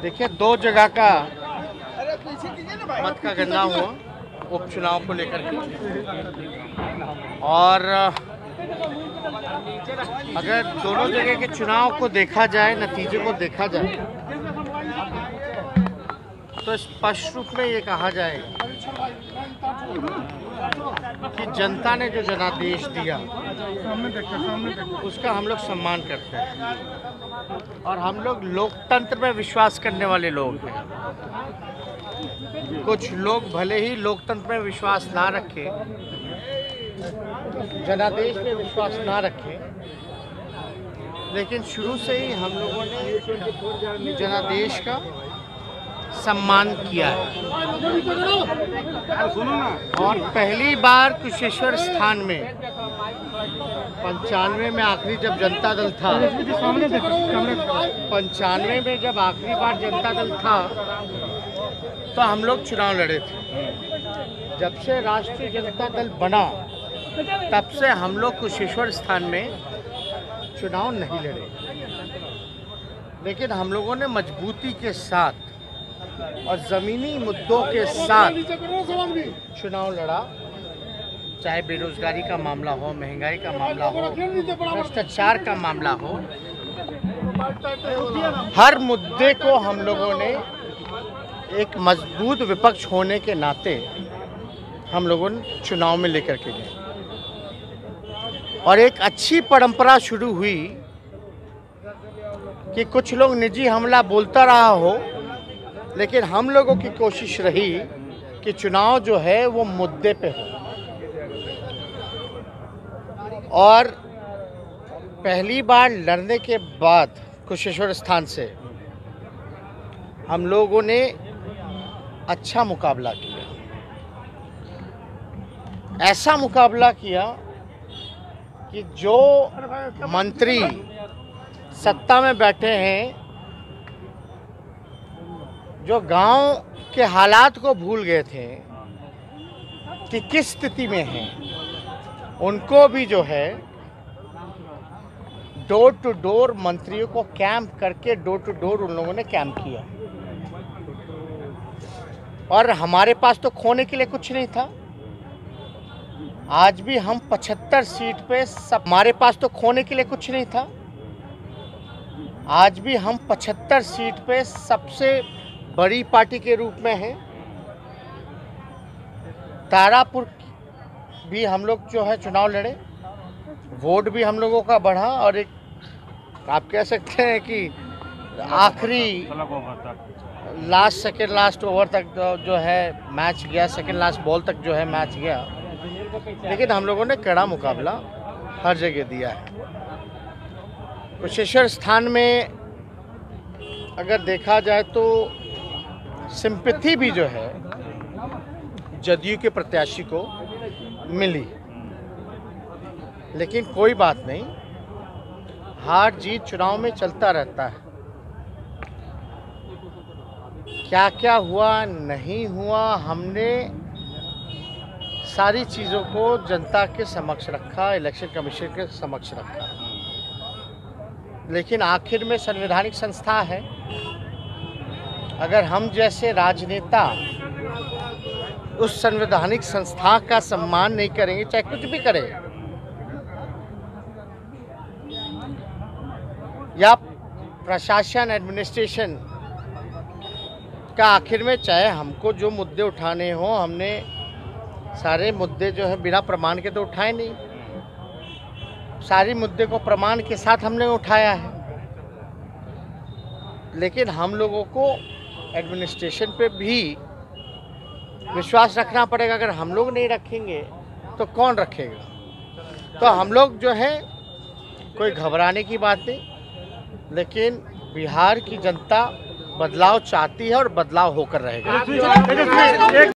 देखिए, दो जगह का मत का गणना हुआ उपचुनाव को लेकर के, और अगर दोनों जगह के चुनाव को देखा जाए, नतीजे को देखा जाए, तो स्पष्ट रूप में ये कहा जाएगा कि जनता ने जो जनादेश दिया उसका हम लोग सम्मान करते हैं, और हम लोग लोकतंत्र में विश्वास करने वाले लोग हैं। कुछ लोग भले ही लोकतंत्र में विश्वास ना रखें, जनादेश में विश्वास ना रखें, लेकिन शुरू से ही हम लोगों ने जनादेश का सम्मान किया है। और पहली बार कुशेश्वर स्थान में 95 में आखिरी जब जनता दल था, 95 में जब आखिरी बार जनता दल था तो हम लोग चुनाव लड़े थे। जब से राष्ट्रीय जनता दल बना तब से हम लोग कुशेश्वर स्थान में चुनाव नहीं लड़े, लेकिन हम लोगों ने मजबूती के साथ और ज़मीनी मुद्दों के साथ चुनाव लड़ा। चाहे बेरोजगारी का मामला हो, महंगाई का मामला हो, भ्रष्टाचार का मामला हो, हर मुद्दे को हम लोगों ने एक मजबूत विपक्ष होने के नाते हम लोगों ने चुनाव में लेकर के गए। और एक अच्छी परंपरा शुरू हुई कि कुछ लोग निजी हमला बोलता रहा हो, लेकिन हम लोगों की कोशिश रही कि चुनाव जो है वो मुद्दे पे हो। और पहली बार लड़ने के बाद कुशेश्वर स्थान से हम लोगों ने अच्छा मुकाबला किया। ऐसा मुकाबला किया कि जो मंत्री सत्ता में बैठे हैं, जो गांव के हालात को भूल गए थे कि किस स्थिति में हैं, उनको भी जो है डोर टू डोर मंत्रियों को कैंप करके डोर टू डोर उन लोगों ने कैंप किया। और हमारे पास तो खोने के लिए कुछ नहीं था। आज भी हम 75 सीट पे सब, हमारे पास तो खोने के लिए कुछ नहीं था। आज भी हम 75 सीट पे सबसे बड़ी पार्टी के रूप में है। तारापुर भी हम लोग जो है चुनाव लड़े, वोट भी हम लोगों का बढ़ा, और एक आप कह सकते हैं कि आखिरी लास्ट ओवर तक जो है मैच गया, सेकंड लास्ट बॉल तक जो है मैच गया। लेकिन हम लोगों ने कड़ा मुकाबला हर जगह दिया है। कुशेश्वर स्थान में अगर देखा जाए तो सिंपैथी भी जो है जदयू के प्रत्याशी को मिली, लेकिन कोई बात नहीं, हार जीत चुनाव में चलता रहता है। क्या क्या हुआ नहीं हुआ, हमने सारी चीज़ों को जनता के समक्ष रखा, इलेक्शन कमीशन के समक्ष रखा। लेकिन आखिर में संवैधानिक संस्था है। अगर हम जैसे राजनेता उस संवैधानिक संस्था का सम्मान नहीं करेंगे, चाहे कुछ भी करें, या प्रशासन एडमिनिस्ट्रेशन का, आखिर में चाहे हमको जो मुद्दे उठाने हो, हमने सारे मुद्दे जो है बिना प्रमाण के तो उठाए नहीं। सारी मुद्दे को प्रमाण के साथ हमने उठाया है। लेकिन हम लोगों को एडमिनिस्ट्रेशन पे भी विश्वास रखना पड़ेगा। अगर हम लोग नहीं रखेंगे तो कौन रखेगा? तो हम लोग जो है, कोई घबराने की बात नहीं, लेकिन बिहार की जनता बदलाव चाहती है और बदलाव होकर रहेगा।